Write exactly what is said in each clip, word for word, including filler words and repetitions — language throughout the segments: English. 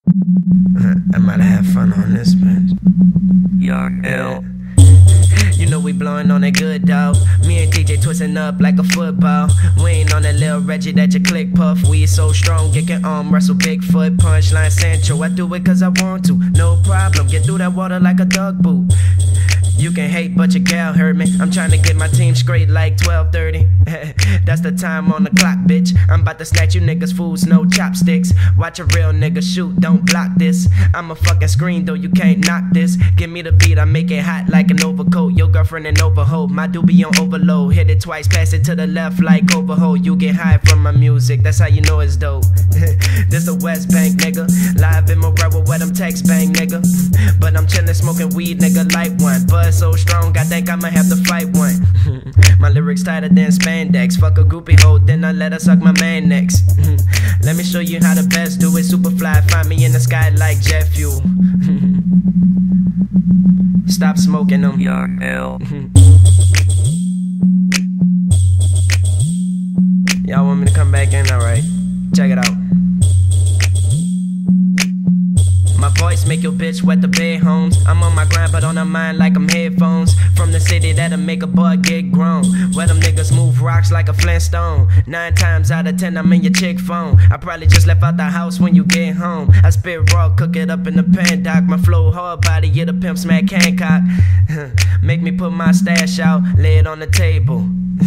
I might have had fun on this, bitch. You're ill. You know we blowing on that good dog. Me and D J twisting up like a football. We ain't on that little Reggie that you click puff. We so strong, you can arm wrestle Bigfoot. Punchline Sancho, I do it cause I want to. No problem, get through that water like a dog boot. You can hate, but your gal heard me. I'm trying to get my team straight like twelve thirty. That's the time on the clock, bitch. I'm about to snatch you niggas fools, no chopsticks. Watch a real nigga shoot, don't block this. I'm a fucking screen, though you can't knock this. Give me the beat, I make it hot like an overcoat. Your girlfriend in overhope, my doobie on overload. Hit it twice, pass it to the left like overhold. You get high from my music, that's how you know it's dope. This the West Bank, nigga. Live in Morel where them text bang, nigga. But I'm chillin' smoking weed, nigga, light one. Buzz so strong, I think I'ma have to fight one. My lyrics tighter than spandex. Fuck a groupie hoe, then I let her suck my man next. Let me show you how the best do it. Superfly, find me in the sky like jet fuel. Stop smoking them. You're ill. Y'all want me to come back in? Alright, check it out. My voice make your bitch wet the bed homes. I'm on my grind but on her mind like I'm headphones. From the city that'll make a boy get grown. Where them niggas move rocks like a Flintstone. Nine times out of ten I'm in your chick phone. I probably just left out the house when you get home. I spit raw, cook it up in the pan, doc. My flow hard body, yeah, the pimp smack Hancock. Make me put my stash out, lay it on the table.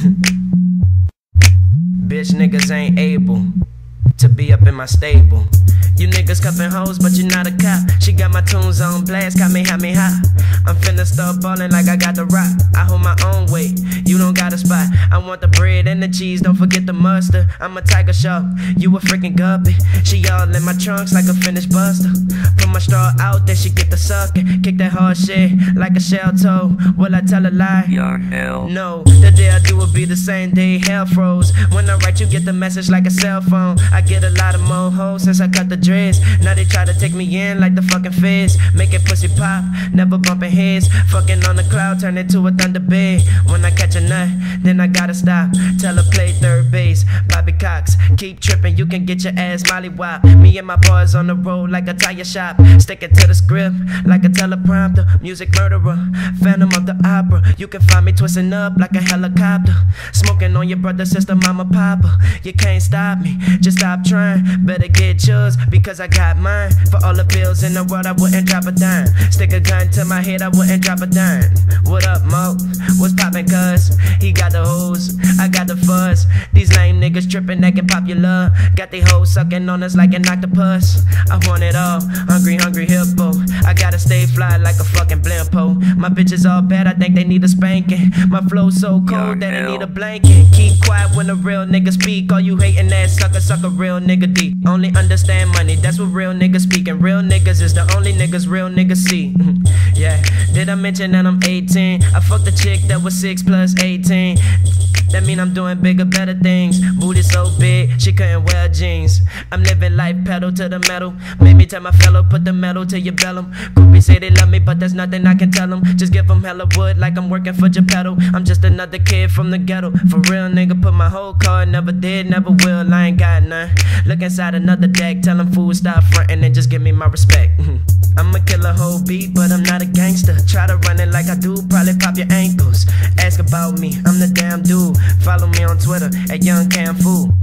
Bitch niggas ain't able to be up in my stable. You niggas cuffin' hoes, but you not a cop. She got my tunes on blast, got me hot, me hot. I'm finna start ballin' like I got the rock. I hold my own weight, you don't got a spot. I want the bread and the cheese, don't forget the mustard. I'm a tiger shark, you a freaking guppy. She all in my trunks like a finished buster. Put my straw out, then she get the suckin'. Kick that hard shit like a shell toe. Will I tell a lie? You're ill. No, the day I do will be the same day hell froze. When I write, you get the message like a cell phone. I get a lot of more hoes since I cut the dreads. Now they try to take me in like the fucking feds. Make it pussy pop, never bumping heads. Fucking on the cloud, turn it to a thunder bed. When I catch a nut, then I gotta stop. Tell her play third base, Bobby Cox. Keep tripping, you can get your ass mollywop. Me and my boys on the road like a tire shop. Sticking to the script like a teleprompter. Music murderer, Phantom of the Opera. You can find me twisting up like a helicopter. Smoking on your brother, sister, mama, papa. You can't stop me, just stop trying. Better get yours, because I got mine. For all the bills in the world, I wouldn't drop a dime. Stick a gun to my head, I wouldn't drop a dime. What up, Mo? What's poppin', cuz? He got the hoes, I got the fuzz. These lame niggas trippin', actin' popular. Got they hoes suckin' on us like an octopus. I want it all, hungry, hungry hippo. I gotta stay fly like a fucking blimpo. My bitches all bad, I think they need a spanking. My flow so cold that it need a blanket. Keep quiet when a real nigga speak. All you hatin' ass sucker, sucker, real nigga deep. Only understand money, that's what real niggas speaking. Real niggas is the only niggas real niggas see. Yeah, did I mention that I'm eighteen? I fucked a chick that was six plus eighteen. That mean I'm doing bigger, better things. Booty so big, she couldn't wear jeans. I'm living life pedal to the metal. Made me tell my fellow, put the metal to your bellum. Groupies say they love me, but there's nothing I can tell them. Just give them hella wood like I'm working for Geppetto. I'm just another kid from the ghetto. For real nigga, put my whole card, never did, never will, I ain't got none. Look inside another deck, tell them fools stop frontin' and just give me my respect. I'ma kill a whole beat, but I'm not a gangster. Try to run it like I do, probably pop your ankles. Ask about me, I'm the damn dude. Follow me on Twitter at Young Cam Fool.